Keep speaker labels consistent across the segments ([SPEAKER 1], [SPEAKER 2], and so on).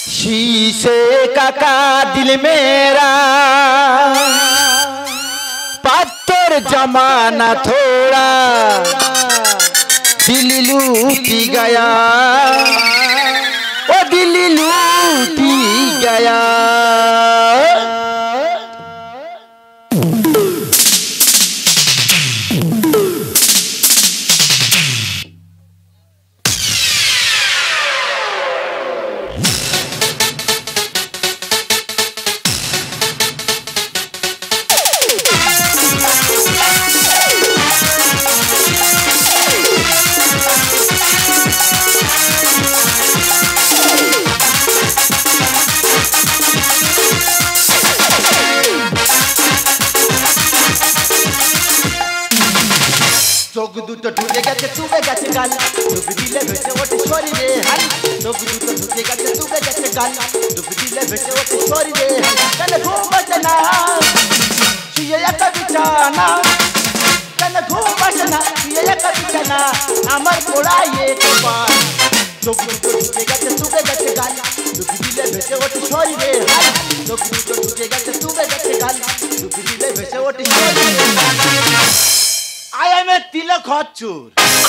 [SPEAKER 1] शीशे का दिल मेरा पत्थर जमाना थोड़ा दिल लूट गया ओ दिल लूट गया চোখ দুটো ঢুকে গেছে চুবে গেছে গাল ডুব দিলে ভেসে ওঠে শরীরে হাল চোখ দুটো ঢুকে গেছে চুবে গেছে গাল ডুব দিলে ভেসে ওঠে শরীরে হাল কেন ঘুম আসে না শুয়ে একা বিছানা কেন ঘুম আসে না শুয়ে একা বিছানা আমার পোড়াইয়ে তোমার চোখ দুটো ঢুকে গেছে চুবে গেছে গাল ডুব দিলে ভেসে ওঠে শরীরে হাল চোখ দুটো ঢুকে গেছে চুবে গেছে গাল ডুব দিলে ভেসে ওঠে শরীরে I am a তিলক হচ্চুর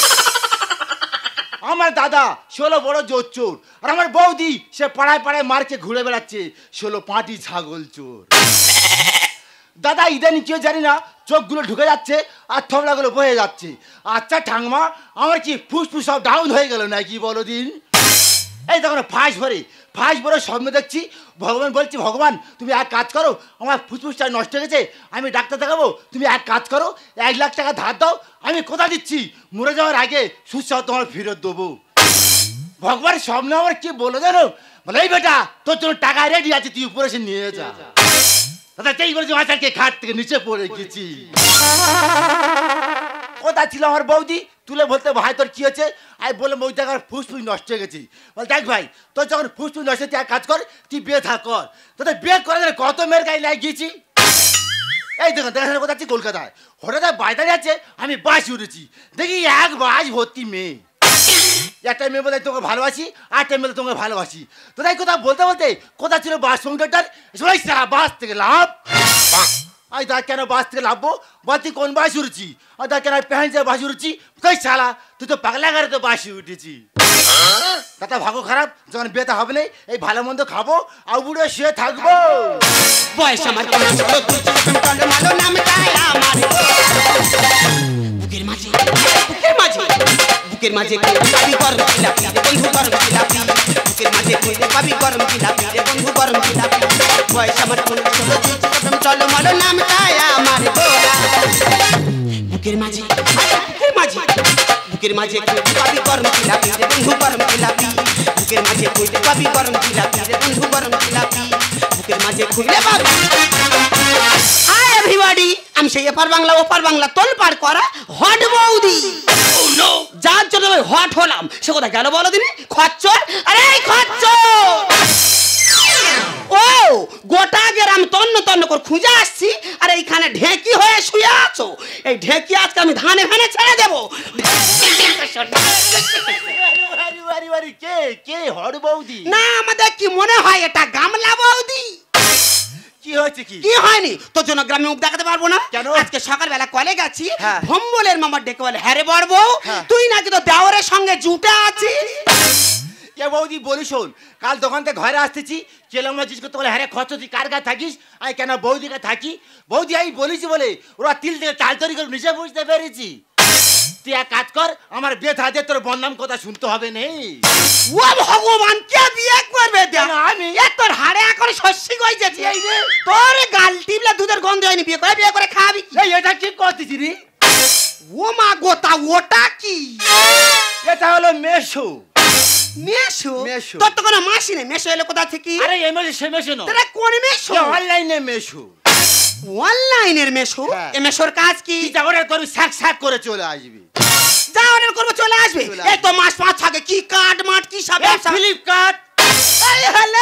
[SPEAKER 1] আমার দাদা 16 বড় জোর চোর আর আমার বৌদি সে পাড়ায় পাড়ায় মারকে ঘুরে বেড়াচ্ছে 16 পাটি ছাগল চোর দাদা ইদানি কেউ জানি না চোখগুলো ঢুকে যাচ্ছে আর থবলাগুলো বয়ে যাচ্ছে আচ্ছা ঠাংমা আমার কি ফুসফুস সব ডাউন হয়ে গেল নাকি বলো দিন এই তখন ফাঁস ভরে স্বপ্ন দেখছি ভগবান বলছি ভগবান তুমি এক কাজ করো আমার ফুসফুসটা নষ্ট হয়ে গেছে আমি ডাক্তার দেখাবো তুমি এক কাজ করো 1 লাখ টাকা ধার দাও আমি কোথা দিচ্ছি মরে যাওয়ার আগে সুস্থ তোমার ফেরত দেবো ভগবানের স্বপ্ন আমার কি বলে জানো বলে এই বেটা তোর জন্য টাকা রেডি আছে তুই উপরে এসে নিয়ে যা দাদা সেই বলেছি মাছারকে খাট থেকে নিচে পড়ে গেছি কোথায় ছিল আমার বৌদি তুলে বলতে ভাই তোর কি হচ্ছে আমি বললাম ওই জায়গার ফুসফুস নষ্ট হয়ে গেছি বল দেখ ভাই তোর যখন ফুসফুস নষ্ট হচ্ছে এক কাজ কর তুই বিয়ে থাক কর তোদের বিয়ে করার জন্য কত মেয়ের গায়ে লাগিয়ে গিয়েছি এই দেখুন দেখাশোনা কোথায় আছি কলকাতায় হঠাৎ বাইরে আছে আমি বাস উঠেছি দেখি এক বাস ভর্তি মেয়ে একটা মেয়ে বলে তোকে ভালোবাসি আরেকটা মেয়ে তোমাকে ভালোবাসি তো তাই কোথাও বলতে বলতে কোথা ছিল বাস সংসারটার সবাই বাস থেকে লাভ আমি তার কেন বাস থেকে লাভবো বলতি কোন বাস উঠেছি আর তার কেন প্যান্ট বাস উঠেছি কই শালা তুই তো পাগলা গাড়ি তো বাসি উঠেছি দাদা ভাগ্য খারাপ যখন বিয়েতে হবে না এই ভালো মন্দ খাবো আর বুড়ো শুয়ে থাকবো
[SPEAKER 2] বয়স আমার বুকের মাঝে বুকের মাঝে পাবি গরম জিলাপি রে বন্ধু গরম জিলাপি বুকের মাঝে পাবি গরম জিলাপি রে বন্ধু গরম জিলাপি বয়স আমার চলো মালো নামটাই আমার গোরা বুকের মাঝে বুকের মাঝে পাবি গরম জিলাপি রে বন্ধু গরম জিলাপি বুকের মাঝে পাবি গরম জিলাপি রে বন্ধু গরম জিলাপি বুকের মাঝে খুলে পাবি হাই এভরিবডি আমি সেই এপার বাংলা ওপার বাংলা তোল পার করা হট বৌদি যার জন্য আমি হট হলাম সে কথা গেল বলো দিনে খচ্চর আরে খচ্চর ও গোটা গ্রাম তন্ন তন্ন করে খুঁজে আসছি আর এইখানে ঢেকি হয়ে শুয়ে আছো এই ঢেকি আজকে আমি ধানে ফেনে ছেড়ে দেবো
[SPEAKER 1] কে হট বৌদি
[SPEAKER 2] না আমাদের কি মনে হয় এটা গামলা বৌদি
[SPEAKER 1] কি হয়েছে কি
[SPEAKER 2] হয়নি তোর জন্য গ্রামে মুখ দেখাতে পারবো না
[SPEAKER 1] কেন
[SPEAKER 2] আজকে সকালবেলা কলে গেছি ভম্বলের মামার ডেকে বলে হ্যাঁ রে বড় বউ তুই নাকি তো দেওরের সঙ্গে জুটে আছিস
[SPEAKER 1] কে বৌদি বলি শোন কাল দোকান থেকে ঘরে আসতেছি কেলাম জিজ্ঞেস করতে বলে হ্যাঁ খরচ তুই কার কাছে থাকিস আমি কেন বৌদি কাছে থাকি বৌদি আমি বলেছি বলে ওরা তিল থেকে চাল তৈরি করে নিজে বুঝতে পেরেছি তুই এক কাজ কর আমার বিয়ে থাকে তোর বদনাম কথা শুনতে হবে নেই
[SPEAKER 2] ও ভগবান কে বিয়ে করবে আমি তোর হাড়ে এখন শস্যি গইতেছি এই রে তোর গাল টিপলে দুধের গন্ধ হয়নি বিয়ে করে খাবি
[SPEAKER 1] এই এটা কি করতেছি রে
[SPEAKER 2] ও মা গোটা ওটা কি
[SPEAKER 1] এটা হলো মেশো
[SPEAKER 2] তোর তো কোনো মাসি নেই মেশো এলো কোথা থেকে
[SPEAKER 1] আরে এই মেশো সে মেশো না
[SPEAKER 2] তোরা কোন মেশো
[SPEAKER 1] অনলাইনে মেশো
[SPEAKER 2] অনলাইনের মেশো এই মেশোর কাজ কি
[SPEAKER 1] যা অর্ডার করবি স্যাক করে চলে আসবি
[SPEAKER 2] যা অর্ডার করবো চলে আসবে এই তো মাস 5 আগে কি কার্ড মাঠ কি সব
[SPEAKER 1] ফ্লিপকার্ট
[SPEAKER 2] এই হলে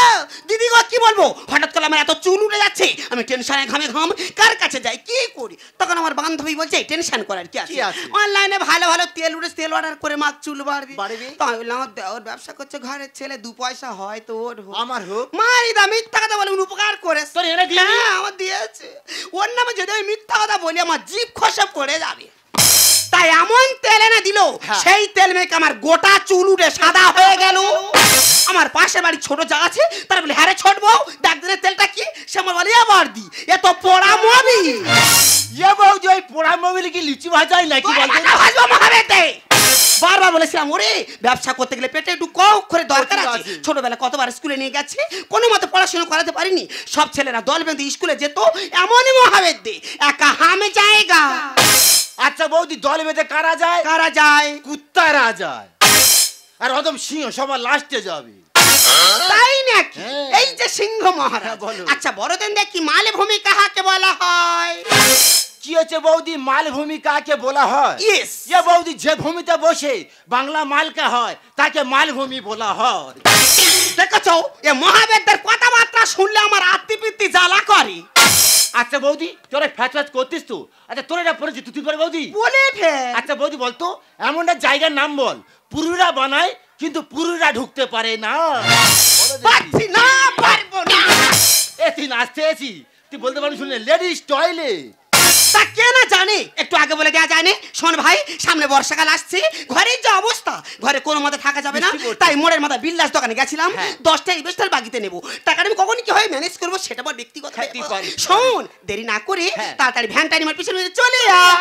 [SPEAKER 2] গো দিদি গো কি বলবো, হঠাৎ করে আমার এত চুল উঠে যাচ্ছে, আমি টেনশনে ঘামে ঘাম, কার কাছে যাই কি করি? তখন আমার বান্ধবী বলছে টেনশন করার কি আছে, অনলাইনে ভালো ভালো তেল উঠে তেল অর্ডার করে মা চুল বাড়বি। তো আমি বললাম ওর ব্যবসা করছে, ঘরের ছেলে, 2 পয়সা হয় তো ওর হোক,
[SPEAKER 1] আমার হোক।
[SPEAKER 2] মারি দা মিথ্যা কথা বলে উপকার করে
[SPEAKER 1] তোর এনে দিয়ে
[SPEAKER 2] আমার দিয়েছে। ওর নামে যদি আমি মিথ্যা কথা বলি আমার জিভ খসে পড়ে যাবে, তাই এমন তেল এনে দিল, সেই তেল মেখে আমার গোটা চুল উঠে সাদা হয়ে গেল। আমার পাশের বাড়ি ছোট যা আছে তারা বলে হ্যাঁ রে ছোট বউ দেখ দিনের তেলটা কি, সে আমার বলে এবার দি এ তো পোড়া মোবিল।
[SPEAKER 1] ইয়ে বৌদি ওই পোড়া মোবিল কি লিচি ভাজাই নাকি
[SPEAKER 2] ভাজবো মহাবেতে? বারবার বলেছিলাম ওরে ব্যবসা করতে গেলে পেটে একটু কম করে দরকার আছে। ছোটবেলা কতবার স্কুলে নিয়ে গেছে, কোনো মতে পড়াশোনা করাতে পারিনি, সব ছেলেরা দল বেঁধে স্কুলে যেত, এমনই মহাবেদ দে একা হামে জায়গা।
[SPEAKER 1] আচ্ছা বৌদি দল বেঁধে কারা যায়?
[SPEAKER 2] কারা যায়?
[SPEAKER 1] কুত্তারা যায়, আর অদম সিংহ সবার লাস্টে যাবে।
[SPEAKER 2] তাই নাকি? এই যে সিংহ মহারাজ। আচ্ছা বড়দিন দেখি মালভূমি কাহাকে বলা হয়?
[SPEAKER 1] কি হচ্ছে বৌদি মালভূমি কাকে বলা হয়?
[SPEAKER 2] ইয়েস
[SPEAKER 1] ইয়ে বৌদি যে ভূমিতে বসে বাংলা মালকা হয় তাকে মালভূমি বলা হয়।
[SPEAKER 2] দেখছো এ মহাবেদদের কথাবার্তা শুনলে আমার আত্মীপিত্তি জ্বালা করে।
[SPEAKER 1] আচ্ছা বৌদি তোরা ফ্যাচ ফ্যাচ করতিস তো, আচ্ছা তোরা এটা পড়েছি তুই করে বৌদি
[SPEAKER 2] বলে ফেল।
[SPEAKER 1] আচ্ছা বৌদি বলতো এমন একটা জায়গার নাম বল পুরুরা বানায় কিন্তু পুরুরা ঢুকতে পারে না।
[SPEAKER 2] পারছি না, পারবো না।
[SPEAKER 1] এ তুই নাচতে এসি, তুই বলতে পারবি শুনে লেডিস টয়লেট।
[SPEAKER 2] তা কে না জানে, একটু আগে বলে দেওয়া যায় না? শোন ভাই সামনে বর্ষাকাল আসছে, ঘরের যে অবস্থা ঘরে কোনো মতে থাকা যাবে না, তাই মোড়ের মাথা বিল্লাস দোকানে গেছিলাম 10টা ইনভেস্টার বাকিতে নেবো, টাকাটা আমি কখন কি হয় ম্যানেজ করবো সেটা আমার ব্যক্তিগত। শোন দেরি না করে তাড়াতাড়ি ভ্যানটা আমার পিছনে চলে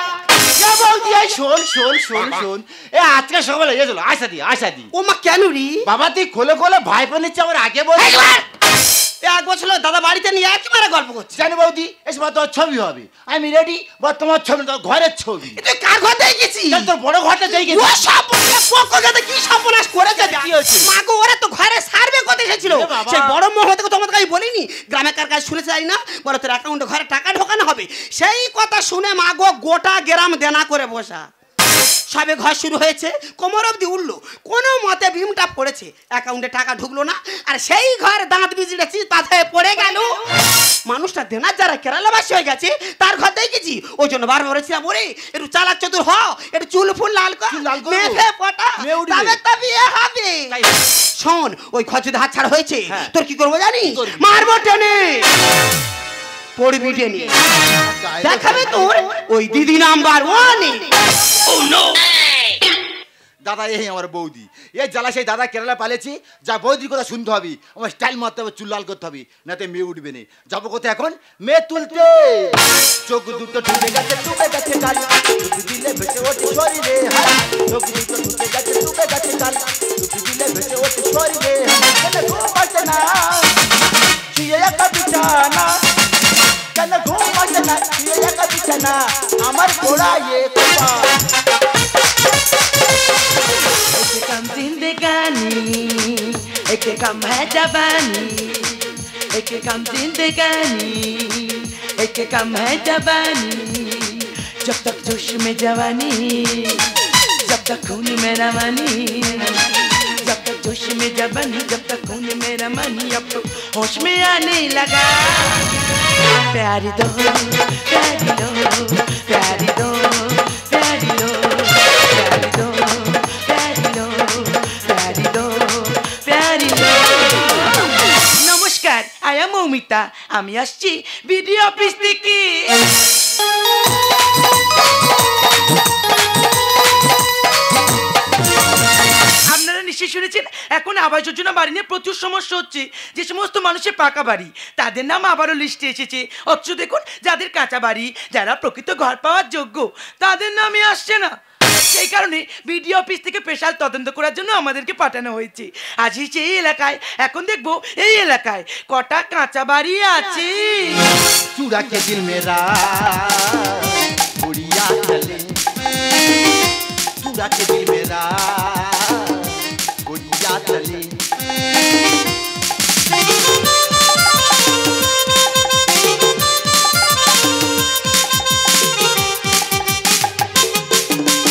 [SPEAKER 2] আয়।
[SPEAKER 1] শোন শোন শোন শোন এ আজকে সকালে গেছিল আশা দি।
[SPEAKER 2] ও মা কেন রি
[SPEAKER 1] বাবা তুই খোলে খোলে ভাইপো নিচ্ছে আমার আগে বল।
[SPEAKER 2] 1 বছর দাদা বাড়িতে নিয়ে একেবারে গল্প করছে।
[SPEAKER 1] জানি বৌদি এসে তোর ছবি হবে, আমি রেডি, বা তোমার ছবি তোর ঘরের ছবি।
[SPEAKER 2] তুই কার ঘর দেখেছি?
[SPEAKER 1] তোর বড় ঘরটা দেখেছি।
[SPEAKER 2] ও সব কি সর্বনাশ করেছে? কি হয়েছে? মাগো ওরা তো ঘরে সার্ভে করতে এসেছিল, সেই বড় মহল থেকে তোমাদের কাছে বলিনি, গ্রামে কার কাছে শুনেছে জানি না, বলো তোর অ্যাকাউন্টে ঘরে টাকা ঢোকানো হবে, সেই কথা শুনে মাগো গোটা গ্রাম দেনা করে বসা। সবে ঘর শুরু হয়েছে, কোমর অবধি উঠলো, কোনো মতে বিমটা পড়েছে, অ্যাকাউন্টে টাকা ঢুকলো না, আর সেই ঘর দাঁত বিজড়ে চিৎপাত হয়ে পড়ে গেল। মানুষটা দেনার যারা কেরালাবাসী হয়ে গেছে তার ঘর দেখেছি, ওই জন্য বারবার বলেছিলাম ওরে একটু চালাক চতুর হ, একটু চুল ফুল লাল কর, মেঘে পটা, তবে তো বিয়ে হবে। শোন ওই ঘর যদি হাতছাড়া হয়েছে তোর কি করবো জানি? মারবো টেনে, পড়বি টেনে, দেখাবে তোর ওই দিদি নাম্বার 1।
[SPEAKER 1] দাদা এই আমার বৌদি, এই জ্বালা সেই দাদা কেরালা পালেছি, যা বৌদির কথা শুনতে হবে, আমার স্টাইল মারতে হবে, চুল লাল করতে হবে, না তো মেয়ে উঠবে না। যাবো কোথায় এখন? মেয়ে তুলতে। চোখ দুটো ঢুকে গেছে টুকে গেছে কাল, টুপি দিলে ভেসে ওঠে শরীরে হাল, চোখ দুটো ঢুকে গেছে টুকে গেছে কাল, টুপি দিলে ভেসে ওঠে শরীরে হাল। ঘুম আসে না শুয়ে একা বিছানা, কেন ঘুম আসে না শুয়ে একা বিছানা, আমার ঘোড়ায় কপাল।
[SPEAKER 3] एक कम जिंदगानी एक कम है जवानी, एक कम जिंदगानी एक कम है जवानी, जब तक जोश में जवानी जब तक खून में रवानी, जब तक जोश में जवानी जब तक खून में रवानी, अब तो होश में आने लगा। प्यारी दो प्यारी दो प्यारी दो प्यारी दो प्यारी दो নমস্কার, আই এম মৌমিতা, আমি আসছি ভিডিও অফিস থেকে। আপনারা নিশ্চয়ই শুনেছেন এখন আবাস যোজনা বাড়ি নিয়ে প্রচুর সমস্যা হচ্ছে। যে সমস্ত মানুষের পাকা বাড়ি তাদের নাম আবারও লিস্টে এসেছে, অথচ দেখুন যাদের কাঁচা বাড়ি, যারা প্রকৃত ঘর পাওয়ার যোগ্য, তাদের নামই আসছে না। সেই কারণে বিডিও অফিস থেকে স্পেশাল তদন্ত করার জন্য আমাদেরকে পাঠানো হয়েছে। আজই সেই এলাকায় এখন দেখবো এই এলাকায় কটা কাঁচা বাড়ি আছে।
[SPEAKER 1] चूड़ा के दिल मेरा उड़िया चले, चूड़ा के दिल मेरा उड़िया चले।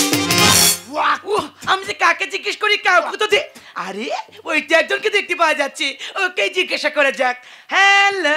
[SPEAKER 3] আমি যে কাকে জিজ্ঞেস করি কাউকে তো দে, আরে ওইটা একজনকে দেখতে পাওয়া যাচ্ছে। আছে, ওকে জিজ্ঞাসা করে যাক। হ্যালো,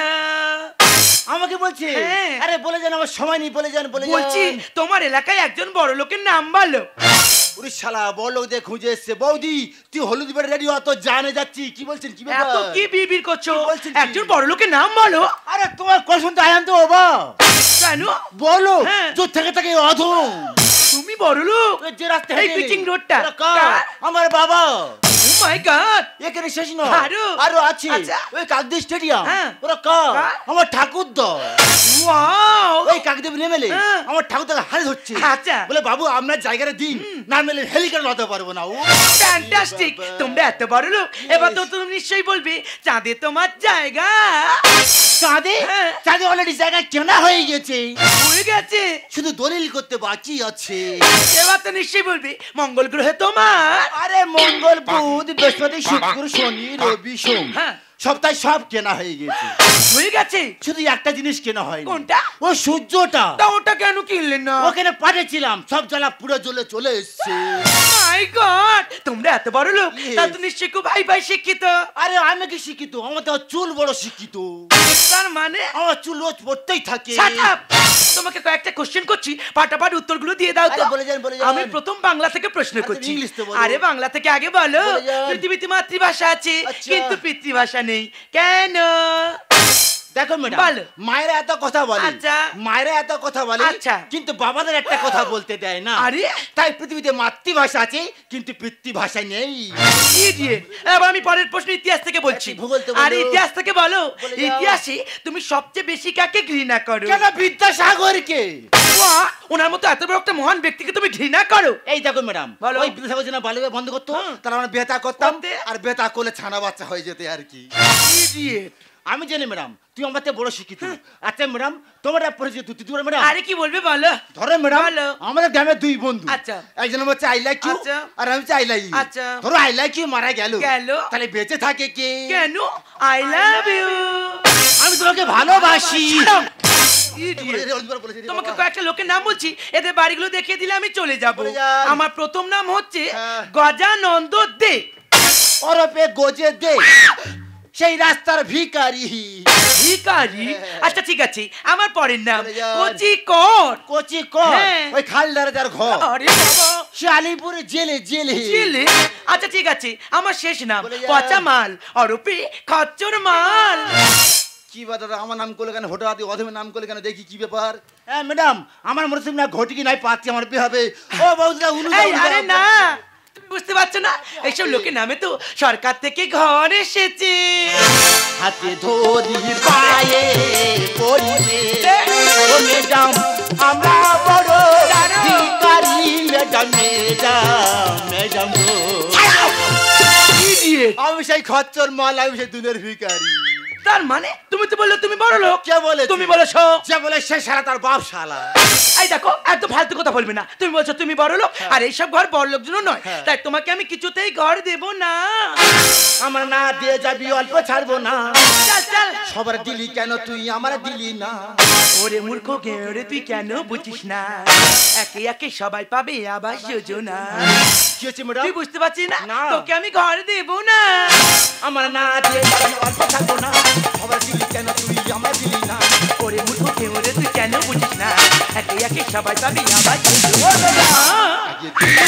[SPEAKER 1] আমাকে বলছে?
[SPEAKER 3] হ্যাঁ।
[SPEAKER 1] আরে বলে যান, আমার সময় নেই, বলে যান, বলে
[SPEAKER 3] বলছি
[SPEAKER 1] যান।
[SPEAKER 3] তোমার এলাকায় একজন বড় লোকের নাম বলো।
[SPEAKER 1] ওরে শালা বড় লোক দিয়ে খুঁজে এসছে। বৌদি তুই হলুদ বেড়ে রেডি হ, তো জানে যাচ্ছি। কি বলছেন? কি ব্যাপার?
[SPEAKER 3] এত কি বিড়বিড় করছো?
[SPEAKER 1] কি বলছেন কি?
[SPEAKER 3] একজন বড় লোকের নাম বলো।
[SPEAKER 1] আরে তোমার কোশ্চেন তো আয়ান তো বাবা।
[SPEAKER 3] কেন?
[SPEAKER 1] বলো।
[SPEAKER 3] হ্যাঁ।
[SPEAKER 1] তোর থেকে থেকে অধম।
[SPEAKER 3] তুমি বড় লোক?
[SPEAKER 1] ওই যে রাস্তা
[SPEAKER 3] এই পিচিং রোডটা
[SPEAKER 1] আমার বাবা।
[SPEAKER 3] ও মাই গড,
[SPEAKER 1] এখানে শেষ নয়, আরো আছে।
[SPEAKER 3] আচ্ছা।
[SPEAKER 1] ওই কাকদ্বীপ স্টেডিয়াম,
[SPEAKER 3] হ্যাঁ।
[SPEAKER 1] ওরা কার? আমার ঠাকুর দা।
[SPEAKER 3] ওয়াও,
[SPEAKER 1] ওই কাকদ্বীপ নেমেলে
[SPEAKER 3] হ্যাঁ।
[SPEAKER 1] আমার ঠাকুর দাকে হাল ধরছে।
[SPEAKER 3] আচ্ছা।
[SPEAKER 1] বলে বাবু আপনার জায়গাটা দিন, না মেলে হেলিকপ্টার লাতে পারবো না। ও
[SPEAKER 3] ফ্যান্টাস্টিক, তোমরা এত বড় লোক, এবার তো তুমি নিশ্চয়ই বলবে চাঁদে তোমার জায়গা।
[SPEAKER 1] চাঁদে?
[SPEAKER 3] হ্যাঁ।
[SPEAKER 1] চাঁদে অলরেডি জায়গা কেনা হয়ে গেছে,
[SPEAKER 3] হয়ে গেছে,
[SPEAKER 1] শুধু দলিল করতে বাকি আছে।
[SPEAKER 3] এবার তো নিশ্চয়ই বলবে মঙ্গল গ্রহে তোমার।
[SPEAKER 1] আরে মঙ্গল, বুধ, বৃহস্পতি, শুক্র, শনি, রবি, সোম,
[SPEAKER 3] হ্যাঁ।
[SPEAKER 1] সপ্তাহে সব কেনা হয়ে গেছে।
[SPEAKER 3] হয়ে গেছে,
[SPEAKER 1] শুধু একটা জিনিস কেনা হয়নি।
[SPEAKER 3] কোনটা?
[SPEAKER 1] ও সূর্যটা।
[SPEAKER 3] তা ওটা কেন কিনলেন না?
[SPEAKER 1] ওখানে পাঠিয়েছিলাম, সব জ্বালা পুরো জ্বলে চলে এসছে।
[SPEAKER 3] মাই গড, তোমরা এত বড় লোক,
[SPEAKER 1] Yes.
[SPEAKER 3] তা তো নিশ্চয়ই খুব ভাই ভাই শিক্ষিত।
[SPEAKER 1] আরে আমি কি শিক্ষিত? আমার তো চুল বড় শিক্ষিত।
[SPEAKER 3] তার মানে?
[SPEAKER 1] আমার চুল রোজ পড়তেই থাকে।
[SPEAKER 3] Shut up! তোমাকে কয়েকটা কোশ্চেন করছি, পাটাপাট উত্তরগুলো দিয়ে দাও তো।
[SPEAKER 1] আরে বলে যান, বলে যান।
[SPEAKER 3] আমি প্রথম বাংলা থেকে প্রশ্ন
[SPEAKER 1] আচ্ছা,
[SPEAKER 3] করছি।
[SPEAKER 1] ইংলিশ তো বলো।
[SPEAKER 3] আরে বাংলা থেকে আগে বলো।
[SPEAKER 1] বলে যান।
[SPEAKER 3] পৃথিবীতে মাতৃভাষা আছে,
[SPEAKER 1] আচ্ছা।
[SPEAKER 3] কিন্তু পিতৃভাষা নেই কেন?
[SPEAKER 1] দেখো ম্যাডাম,
[SPEAKER 3] বলো।
[SPEAKER 1] মায়েরা এত কথা বলে,
[SPEAKER 3] আচ্ছা।
[SPEAKER 1] মায়েরা এত কথা বলে,
[SPEAKER 3] আচ্ছা।
[SPEAKER 1] কিন্তু বাবাদের একটা কথা বলতে দেয় না।
[SPEAKER 3] আরে?
[SPEAKER 1] তাই পৃথিবীতে মাতৃভাষা আছে, কিন্তু পিতৃভাষা নেই।
[SPEAKER 3] ইডিয়েট। এবার আমি পরের প্রশ্ন ইতিহাস থেকে বলছি।
[SPEAKER 1] আচ্ছা, ভূগোল তো বলো।
[SPEAKER 3] আরে ইতিহাস থেকে বলো,
[SPEAKER 1] বলে যাও।
[SPEAKER 3] ইতিহাসে তুমি সবচেয়ে বেশি কাকে ঘৃণা করো?
[SPEAKER 1] কেন বিদ্যাসাগরকে?
[SPEAKER 3] বাহ, ওনার মতো এত বড় একটা মহান ব্যক্তিকে তুমি ঘৃণা করো?
[SPEAKER 1] এই দেখো ম্যাডাম,
[SPEAKER 3] বলো।
[SPEAKER 1] ওই বিদ্যাসাগর যেন বাল্যবিবাহ বন্ধ করতো,
[SPEAKER 3] হুম।
[SPEAKER 1] তারা আমরা বেতা করতাম,
[SPEAKER 3] করতে?
[SPEAKER 1] আর বেতা করলে ছানা বাচ্চা হয়ে যেতে আর কি।
[SPEAKER 3] ইডিয়েট।
[SPEAKER 1] আমি জানি ম্যাডাম, তুই আমার থেকে বড় শিক্ষিত। আচ্ছা ম্যাডাম, তোমার পরিচিত তুই ম্যাডাম।
[SPEAKER 3] আরে কি বলবে বলো।
[SPEAKER 1] ধরো ম্যাডাম,
[SPEAKER 3] বলো।
[SPEAKER 1] আমাদের গ্রামের দুই বন্ধু।
[SPEAKER 3] আচ্ছা।
[SPEAKER 1] একজন হচ্ছে আই লাইক ইউ,
[SPEAKER 3] আচ্ছা।
[SPEAKER 1] আর আমি হচ্ছে আই লাইক ইউ।
[SPEAKER 3] আচ্ছা।
[SPEAKER 1] ধরো আই লাইক ইউ মারা গেল,
[SPEAKER 3] গেল।
[SPEAKER 1] তাহলে বেঁচে থাকে কে?
[SPEAKER 3] কেন? I love you.
[SPEAKER 1] আমি তোমাকে ভালোবাসি।
[SPEAKER 3] তোমাকে কয়েকটা লোকের নাম বলছি, এদের বাড়িগুলো দেখিয়ে দিলে আমি চলে যাব।
[SPEAKER 1] বলে যান।
[SPEAKER 3] আমার প্রথম নাম হচ্ছে
[SPEAKER 1] হ্যাঁ।
[SPEAKER 3] গজানন্দ দে।
[SPEAKER 1] ওরপে গোজে দে, সেই রাস্তার ভিখারি।
[SPEAKER 3] ভিখারি? আচ্ছা ঠিক আছে, আমার পরের নাম
[SPEAKER 1] বলে যান।
[SPEAKER 3] কচি কর।
[SPEAKER 1] কোচি কর,
[SPEAKER 3] হ্যাঁ।
[SPEAKER 1] ওই খালদারে তার ঘর।
[SPEAKER 3] আরে বাবা,
[SPEAKER 1] সে আলিপুরে জেলে জেলে।
[SPEAKER 3] চিলে। আচ্ছা ঠিক আছে, আমার শেষ নাম
[SPEAKER 1] বলে যান।
[SPEAKER 3] পচা মাল, অরূপে খচ্চর মাল।
[SPEAKER 1] কি দাদা, আমার নাম করলে কেন? হঠাৎ অধমের নাম করলে কেন? দেখি কি ব্যাপার। হ্যাঁ ম্যাডাম, আমার মনে হচ্ছে না ঘটিকি নাই পাচ্ছি, আমার বিয়ে হবে। ও বৌদিরা উলু
[SPEAKER 3] এই আরে না, তুমি বুঝতে পারছো না, এইসব লোকের নামে তো সরকার থেকে ঘর এসেছে।
[SPEAKER 1] হাতে ধরি পায়ে পড়িয়ে ও ম্যাডাম, আমরা বড় ভিখারি। ম্যাডাম ম্যাডাম ম্যাডাম গো,
[SPEAKER 3] Idiot!
[SPEAKER 1] আমি সেই খচ্চর মাল, আমি সেই দুনের ভিখারি।
[SPEAKER 3] তার মানে তুমি তো বললে তুমি বড় লোক।
[SPEAKER 1] কে বলেছে?
[SPEAKER 3] তুমি বলেছো।
[SPEAKER 1] যে বলে সে শালা তার বাপ শালা।
[SPEAKER 3] এই দেখো, একদম ফালতু কথা বলবে না। তুমি বলছো তুমি বড় লোক, আর এইসব ঘর বড় লোক জন্য নয়,
[SPEAKER 1] হ্যাঁ।
[SPEAKER 3] তাই তোমাকে আমি কিছুতেই ঘর দেব না।
[SPEAKER 1] আমার না দিয়ে যাবি, অল্প ছাড়বো না।
[SPEAKER 3] চল চল।
[SPEAKER 1] সবার দিলি কেন তুই, আমার দিলি না?
[SPEAKER 3] ওরে মূর্খ গেঁড়ে, তুই কেন বুঝিস না? একে একে সবাই পাবে আবাস যোজনা।
[SPEAKER 1] কি হচ্ছে ম্যাডাম?
[SPEAKER 3] তুই বুঝতে পারছিস না?
[SPEAKER 1] না।
[SPEAKER 3] তোকে আমি ঘর দেব না।
[SPEAKER 1] আমার না দিয়ে যাবি, অল্প ছাড়বো না। সবার দিলি কেন তুই, আমার দিলি না?
[SPEAKER 3] ওরে মূর্খ গেঁড়ে, তুই কেন বুঝিস না? একে একে সবাই পাবে আবাস যোজনা।
[SPEAKER 1] আগে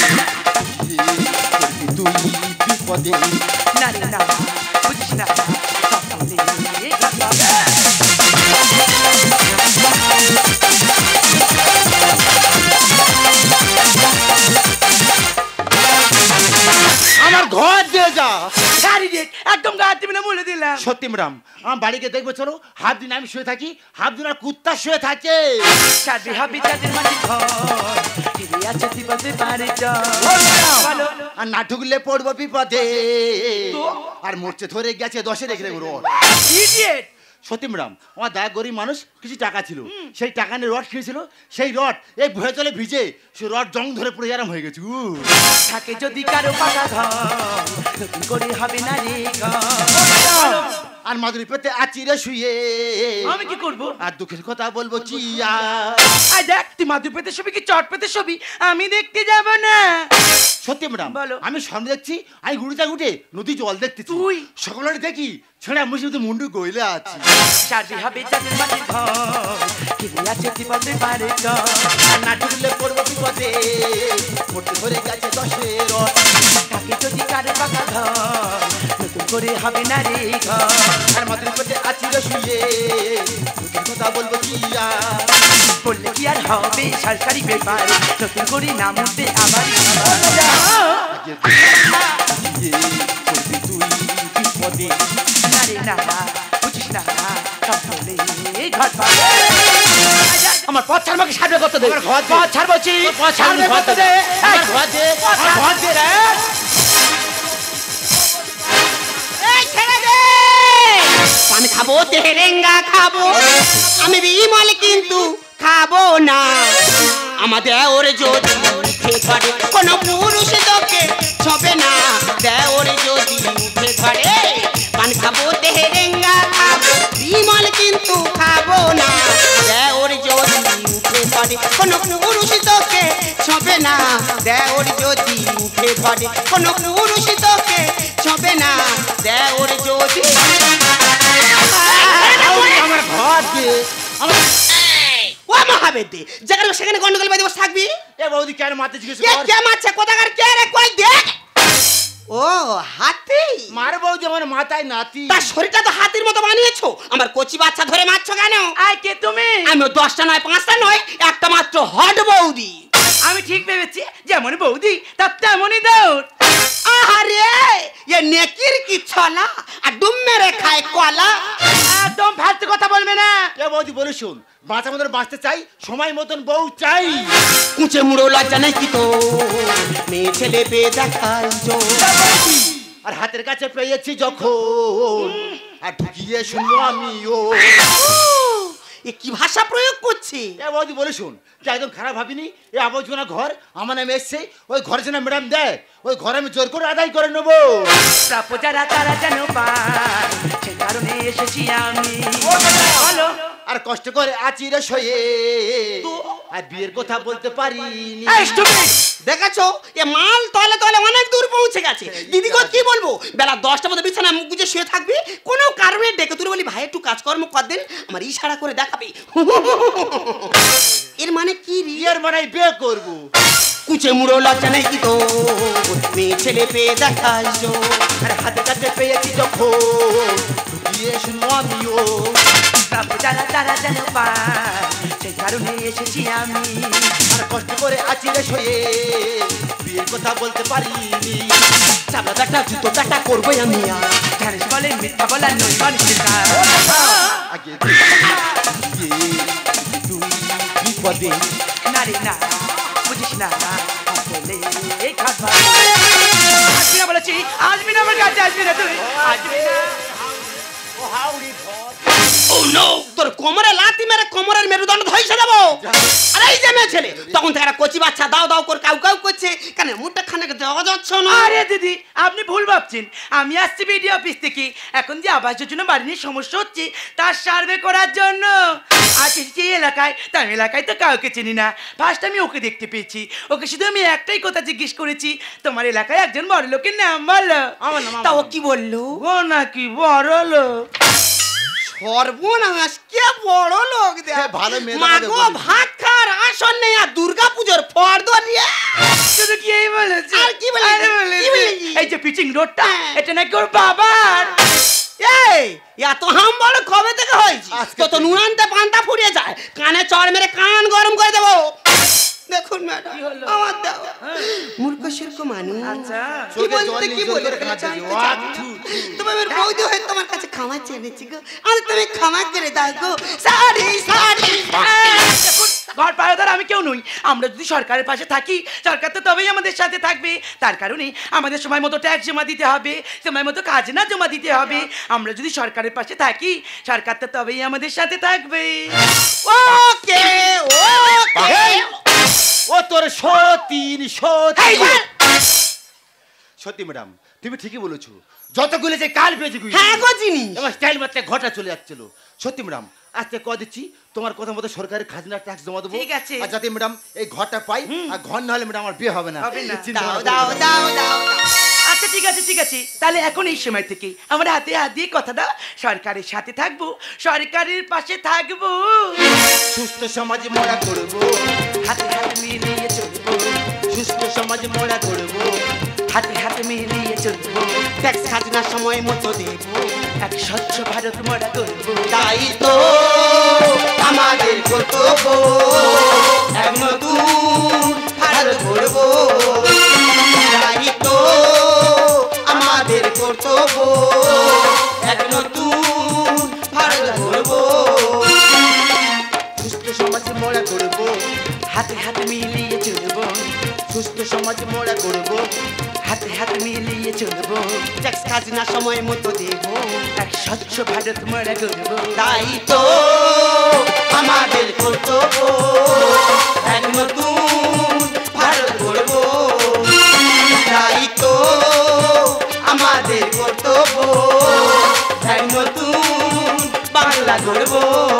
[SPEAKER 1] তুই বিপদে।
[SPEAKER 3] না রে না, বুঝিস না, সকলে ঘাটাবে।
[SPEAKER 1] আমার ঘর দিয়ে যা।
[SPEAKER 3] ছাড়ি দে, একদম গা দিবি না বলে দিলাম।
[SPEAKER 1] সত্যি ম্যাডাম, আমার বাড়িকে দেখবে চলো, হাফ দিন আমি শুয়ে থাকি, হাফ দিন আর কুত্তা শুয়ে থাকে।
[SPEAKER 3] সাথে হাবি তাদের মাঝে ঘর, ফিরে আছে দিবসে পারে বলো।
[SPEAKER 1] আর না ঢুকলে পড়বো বিপদে।
[SPEAKER 3] তো?
[SPEAKER 1] আর মোর্চে ধরে গেছে 10 রেখে দেবো রড।
[SPEAKER 3] ইডিয়েট।
[SPEAKER 1] সত্যি ম্যাডাম, আমার দাদা গরিব মানুষ, কিছু টাকা ছিল, সেই টাকা নিয়ে রড কিনেছিল, সেই রড এই ভয়ে চলে ভিজে, সেই রড জং ধরে পুরো আরাম হয়ে গেছে।
[SPEAKER 3] থাকে যদি কারো পাকা ঘর, নতুন করে হবে না রে ঘর।
[SPEAKER 1] আর মাদুরি পেতে আচিরে শুয়ে
[SPEAKER 3] আমি কি করব?
[SPEAKER 1] আর দুঃখের কথা বলবো কি
[SPEAKER 3] আই দেখ তুই মাদুর পেতে ছবি কি চট পেতে ছবি আমি দেখতে যাব না।
[SPEAKER 1] সত্যি ম্যাডাম
[SPEAKER 3] বলো।
[SPEAKER 1] আমি সামনে দেখছি আমি ঘুরতে ঘুটে নদী জল দেখতেছি
[SPEAKER 3] তুই?
[SPEAKER 1] সকলের দেখি ছেড়ে মুসিবতে মুন্ডু গইলে আছি
[SPEAKER 3] চাঁদি হবে চাঁদের মাঝে ঘর কিনে আছে বিপদে পারে চর
[SPEAKER 1] আর না ঢুকলে পড়বো বিপদে পড়তে ধরে গেছে 10 রথ
[SPEAKER 3] তাকে যদি কারে পাকা ঘর নতুন করে হবে না রে ঘর।
[SPEAKER 1] আর মাদুরি পেতে আচিরে শুয়ে দুঃখের কথা বলবো কি
[SPEAKER 3] বললে কি আর হবে সরকারি ব্যাপার নতুন করে নাম উঠবে আবার
[SPEAKER 1] করবি তুই বিপদে
[SPEAKER 3] না রে না বুঝিস না সব বলে ঘর পাবে। আমার পথ ছাড় আমাকে সামনে করতে দে
[SPEAKER 1] আমার ঘর দে।
[SPEAKER 3] পথ ছাড় বলছি সামনে করতে দে
[SPEAKER 1] আমার ঘর দে আমার ঘর দে রে
[SPEAKER 2] পান খাবো তেরেঙ্গা খাবো আমি বিমল কিন্তু খাবো না আমাদের ওরে যদি উঠে ধরে কোনো পুরুষ তোকে ছবে না দেওরে যদি উঠে ধরে পান খাবো তেরেঙ্গা খাবো বিমল কিন্তু খাবো না দেওরে যদি উঠে ধরে কোনো পুরুষ তোকে ছবে না দেওরে যদি উঠে ধরে কোনো পুরুষ তোকে ছবে না দেওরে যদি
[SPEAKER 1] আমার ঘর দে আমার
[SPEAKER 2] ও মহাবেদে যেখানে সেখানে গন্ডগোল বেঁধে বসে থাকবি
[SPEAKER 1] এ বৌদি কেন মারতে জিজ্ঞেস
[SPEAKER 2] এ
[SPEAKER 1] কর
[SPEAKER 2] কে মারছে কোথাকার কে রে কই দেখ ও হাতি
[SPEAKER 1] মার বৌদি আমার মাথায় নাতি
[SPEAKER 2] তার শরীরটা তো হাতির মতো বানিয়েছো আমার কচি বাচ্চা ধরে মারছো কেন
[SPEAKER 3] আয় কে তুমি?
[SPEAKER 2] আমি 10টা নয় 5টা নয় একটা মাত্র হট বৌদি
[SPEAKER 3] আমি ঠিক ভেবেছি যেমন বৌদি তার তেমনই দৌড়।
[SPEAKER 2] আরে এ নেকির কি ছলা আর ডুম মেরে খায় কলা
[SPEAKER 3] একদম ফালতু কথা বলবে না।
[SPEAKER 1] এ বৌদি বলে শুন বাঁচা মতন বাঁচতে চাই সময় মতন বউ চাই
[SPEAKER 2] কুঁচে মুড়ো লজ্জা নেই কি তো মেয়ে ছেলে পেয়ে দেখাই
[SPEAKER 1] আর হাতের কাছে পেয়েছি যখন আর ঢুকিয়ে শুনবো আমিও
[SPEAKER 2] এ কি ভাষা প্রয়োগ করছে
[SPEAKER 1] এ বৌদি বলে শুন তুই একদম খারাপ ভাবিনি এ আবর্জনা ঘর আমার নামে এসছে ওই ঘরে যেন ম্যাডাম দেয় ওই ঘরে আমি জোর করে আদায় করে নেবো
[SPEAKER 3] প্রাপ্য যারা তারা যেন পায় সে কারণে এসেছি আমি। বলো
[SPEAKER 1] আর কষ্ট করে আচিরে শোয়ে আর বিয়ের কথা বলতে পারিনি
[SPEAKER 3] এই stupid!
[SPEAKER 2] দেখেছো এ মাল তলে তলে অনেক দূর পৌঁছে গেছে দিদি গো কি বলবো বেলা 10টার মধ্যে বিছানায় মুখ গুজে শুয়ে থাকবি কোনো কারণে ডেকে তুলে বলি ভাই একটু কাজকর্ম কর দেন আমার ইশারা করে দেখাবি এর মানে কি রে
[SPEAKER 1] বিয়ের মানে বিয়ে করবো
[SPEAKER 2] কুচে মুড়ো লজ্জা নেই কি তো মেয়ে ছেলে পেয়ে দেখাই
[SPEAKER 1] আর হাতে কাছে পেয়েছি যখন ঢুকিয়ে শুনবো আমিও
[SPEAKER 3] প্রাপ্য যারা তারা যেন পায় সে কারণে এসেছি আমি।
[SPEAKER 1] আর কষ্ট করে আচিরে শোয়ে বিয়ের কথা বলতে পারিনি
[SPEAKER 2] চাপড়া কাটা জুতো কাটা করবো আমি আর
[SPEAKER 3] জানিস বলে মিথ্যা বলা নই মানুষের কাজ।
[SPEAKER 1] আগে তুই বিপদে
[SPEAKER 3] না রে না বুঝিস না বলে এই খাস আসবি না বলেছি আসবি না আমার কাছে আসবি না তুই আসবি না।
[SPEAKER 1] ও হাউড়ি ঘর
[SPEAKER 2] ও নো তোর কোমরে লাথি মেরে কোমরের মেরুদণ্ড ধইছে দেবো আরে এই যে মেয়ে ছেলে তখন থেকে একটা কচি বাচ্চা দাও দাও করে কাউ কাউ করছে কেন মুখটা খানে দেওয়া যাচ্ছে না
[SPEAKER 3] আরে দিদি আপনি ভুল ভাবছেন আমি আসছি বিডিও অফিস থেকে এখন যে আবাস যোজনা বাড়ি নিয়ে সমস্যা হচ্ছে তার সার্ভে করার জন্য আজ এসেছি এই এলাকায় তার এলাকায় তো কাউকে চিনি না ফার্স্ট আমি ওকে দেখতে পেয়েছি ওকে শুধু আমি একটাই কথা জিজ্ঞেস করেছি তোমার এলাকায় একজন বড় লোকের নাম বলো
[SPEAKER 1] আমার নাম
[SPEAKER 2] তাও কি বললো
[SPEAKER 3] ও নাকি বড় লোক
[SPEAKER 2] সর্বনাশ কে বড় লোক দেখ
[SPEAKER 1] হ্যাঁ, ভালো মেয়ে
[SPEAKER 2] মাগো
[SPEAKER 1] তোমাদের বলি।
[SPEAKER 2] ভাত খাওয়ার আসন নেই আর দুর্গা পুজোর ফর্দ নিয়ে
[SPEAKER 3] শুধু কি এই বলেছে
[SPEAKER 2] আর কি বলেছে?
[SPEAKER 3] আরে বলেছে,
[SPEAKER 2] কি বলেছে?
[SPEAKER 3] এই যে পিচিং রোডটা
[SPEAKER 2] হ্যাঁ।
[SPEAKER 3] এটা নাকি ওর বাবার
[SPEAKER 2] এই এত হাম বড় কবে থেকে হয়েছে
[SPEAKER 1] আজকে
[SPEAKER 2] তো তো
[SPEAKER 1] থেকে।
[SPEAKER 2] নুনানতে পান্তা ফুরিয়ে যায় কানে চড় মেরে কান গরম করে দেবো দেখুন ম্যাডাম
[SPEAKER 3] কি হলো?
[SPEAKER 2] আমার দাও মূর্খ শির্ক মানুষ
[SPEAKER 3] আচ্ছা
[SPEAKER 2] কি
[SPEAKER 1] চোখে জল
[SPEAKER 2] বলতে
[SPEAKER 1] নেই,
[SPEAKER 2] কি
[SPEAKER 1] জোর
[SPEAKER 2] বলে
[SPEAKER 1] করে কাঁদছে,
[SPEAKER 2] জানতে
[SPEAKER 1] ওয়া,
[SPEAKER 2] চাই না।
[SPEAKER 1] থু, থু।
[SPEAKER 2] তোমার বৌদি হয়ে তোমার কাছে ক্ষমা চেয়েছি গো আর তুমি ক্ষমা করে দাও গো সরি সরি
[SPEAKER 3] দেখুন, ঘর পাড়াদার আমি কেউ নই আমরা যদি সরকারের পাশে থাকি সরকার তো তবেই আমাদের সাথে থাকবে তার কারণে আমাদের সময় মতো ট্যাক্স জমা দিতে হবে সময় মতো খাজনা জমা দিতে হবে আমরা যদি সরকারের পাশে থাকি সরকার তো তবেই আমাদের সাথে থাকবে
[SPEAKER 2] ওকে ওকে
[SPEAKER 1] ও তোর সতীন সতী
[SPEAKER 2] এই যে!
[SPEAKER 1] সত্যি ম্যাডাম তুমি ঠিকই বলেছো যতগুলো যে কাল পেয়েছি
[SPEAKER 2] হ্যাঁ গো চিনি।
[SPEAKER 1] আমার স্টাইল মাত্র ঘটা চলে যাচ্ছিল। সত্যি ম্যাডাম আজকে ক দিচ্ছি তোমার কথা মতো সরকারের খাজনা ট্যাক্স জমা দেবো।
[SPEAKER 3] ঠিক আছে।
[SPEAKER 1] আর যাতে ম্যাডাম এই ঘরটা পাই, আর ঘর না হলে ম্যাডাম আমার বিয়ে হবে না।
[SPEAKER 3] হবে না।
[SPEAKER 1] চিন্তা
[SPEAKER 2] দাও
[SPEAKER 1] ভাবনা
[SPEAKER 2] দাও
[SPEAKER 1] করবেন।
[SPEAKER 2] দাও দাও
[SPEAKER 3] আচ্ছা ঠিক আছে ঠিক আছে, তাহলে এখন এই সময় থেকে আমরা হাতে হাত দিয়ে কথা দাও, সরকারের সাথে থাকবো, সরকারের পাশে থাকবো,
[SPEAKER 1] সুস্থ সমাজ মোড়া করবো,
[SPEAKER 3] হাতে হাত মিলিয়ে চলবো,
[SPEAKER 1] সুস্থ সমাজ মোড়া করবো,
[SPEAKER 3] হাতে হাত মিলিয়ে চলবো,
[SPEAKER 2] ট্যাক্স খাজনা সময় মতো দেব,
[SPEAKER 3] এক স্বচ্ছ ভারত মোড়া করবো।
[SPEAKER 2] তাই তো আমাদের কর্তব্য, এক নতুন ভারত গড়ব। তাই তো আমাদের কর্তব্য, এক নতুন ভারত গড়ব।
[SPEAKER 1] সুস্থ সমাজ মোড়া করবো,
[SPEAKER 3] হাতে হাত মিলিয়ে চলবো,
[SPEAKER 1] সুস্থ সমাজ মোড়া করবো,
[SPEAKER 3] হাতে হাত মিলিয়ে চলবো,
[SPEAKER 2] ট্যাক্স খাজনা সময় মতো দেব,
[SPEAKER 3] এক স্বচ্ছ ভারত মোড়া করবো।
[SPEAKER 2] তাই তো আমাদের কর্তব্য, এক নতুন ভারত গড়ব। তাই তো আমাদের কর্তব্য, এক নতুন বাংলা গড়ব।